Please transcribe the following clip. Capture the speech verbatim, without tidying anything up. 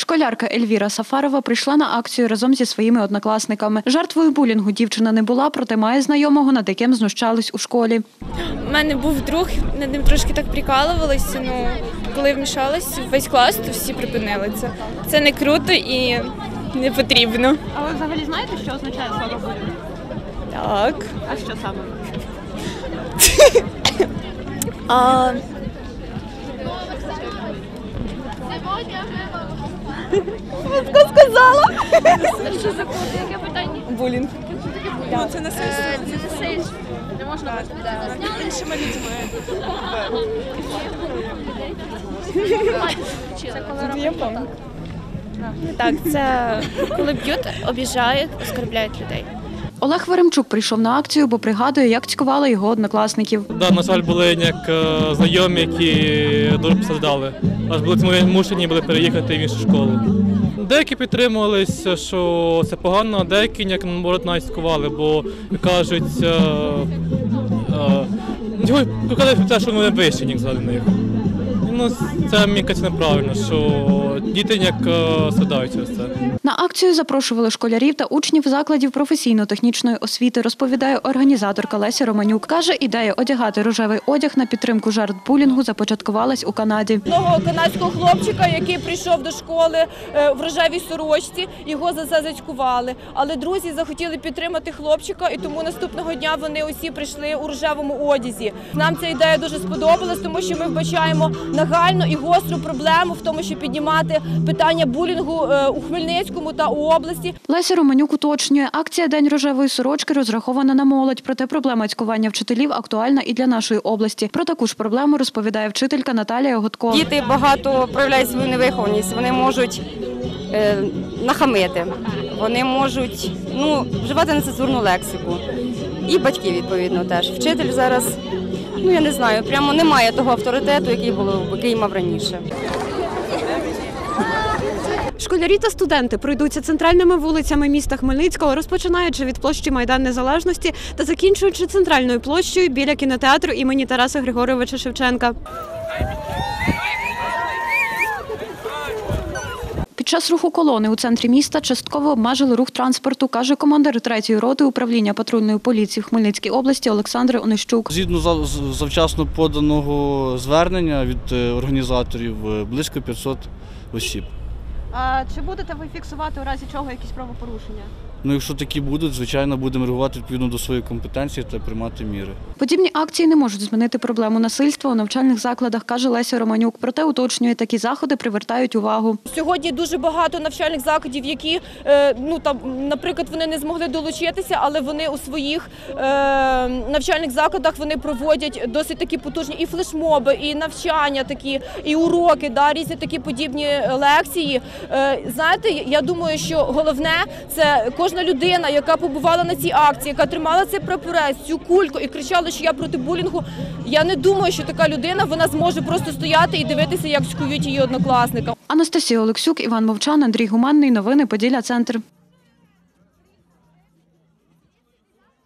Школярка Ельвіра Сафарова прийшла на акцію разом зі своїми однокласниками. Жертвою булінгу дівчина не була, проте має знайомого, над яким знущались у школі. У мене був друг, над ним трошки так прикалувалися, ну, коли вмішалась весь клас, то всі припинили це. Це не круто і не потрібно. А ви взагалі знаєте, що означає слово булінг? Так. А що саме? А... Хто сказала? Що за код? Яке питання? Булінг. Ну, це насильство. Не можна розповідати. Іншими людьми. Я пам'ятаю. Так, це коли б'ють, обіжають, оскорбляють людей. Олег Веремчук прийшов на акцію, бо пригадує, як цькували його однокласників. Да, на жаль, були як е, знайомі, які дуже постраждали. Аж були змушені були переїхати в іншу школу. Деякі підтримувалися, що це погано, а деякі як наоборот навіть цькували, бо кажуть, е, е, кажуть, що вони вищі, ніж за них. Ну, це, мені кажуть, неправильно, що діти як страдають через це. На акцію запрошували школярів та учнів закладів професійно-технічної освіти, розповідає організаторка Леся Романюк. Каже, ідея одягати рожевий одяг на підтримку жертв булінгу започаткувалась у Канаді. Одного канадського хлопчика, який прийшов до школи в рожевій сорочці, його за це зацькували. Але друзі захотіли підтримати хлопчика, і тому наступного дня вони усі прийшли у рожевому одязі. Нам ця ідея дуже сподобалась, тому що ми вбачаємо нагальну і гостру проблему в тому, щоб піднімати питання булінгу у Хмельницькому та у області. Леся Романюк уточнює, акція «День рожевої сорочки» розрахована на молодь, проте проблема цькування вчителів актуальна і для нашої області. Про таку ж проблему розповідає вчителька Наталія Готко. Діти багато проявляють свою невихованість, вони можуть е, нахамити, вони можуть ну, вживати нецензурну лексику. І батьки, відповідно, теж. Вчитель зараз, ну я не знаю, прямо немає того авторитету, який, було, який мав раніше. Школярі та студенти пройдуться центральними вулицями міста Хмельницького, розпочинаючи від площі Майдан Незалежності та закінчуючи центральною площею біля кінотеатру імені Тараса Григоровича Шевченка. Під час руху колони у центрі міста частково обмежили рух транспорту, каже командир третьої роти управління патрульної поліції в Хмельницькій області Олександр Онищук. Згідно завчасно поданого звернення від організаторів близько п'ятсот осіб. А чи будете ви фіксувати у разі чого якісь правопорушення? Ну, якщо такі будуть, звичайно, будемо реагувати відповідно до своєї компетенції та приймати міри. Подібні акції не можуть змінити проблему насильства у навчальних закладах, каже Леся Романюк. Проте уточнює, такі заходи привертають увагу. Сьогодні дуже багато навчальних закладів, які, ну там, наприклад, вони не змогли долучитися, але вони у своїх е, навчальних закладах вони проводять досить такі потужні і флешмоби, і навчання такі, і уроки, да, різні такі подібні лекції. Е, знаєте, я думаю, що головне – це кожна людина, яка побувала на цій акції, яка тримала цей прапорець, цю кульку і кричала, що я проти булінгу. Я не думаю, що така людина, вона зможе просто стояти і дивитися, як цькують її однокласника. Анастасія Олексюк, Іван Мовчан, Андрій Гуманний. Новини Поділля Центр.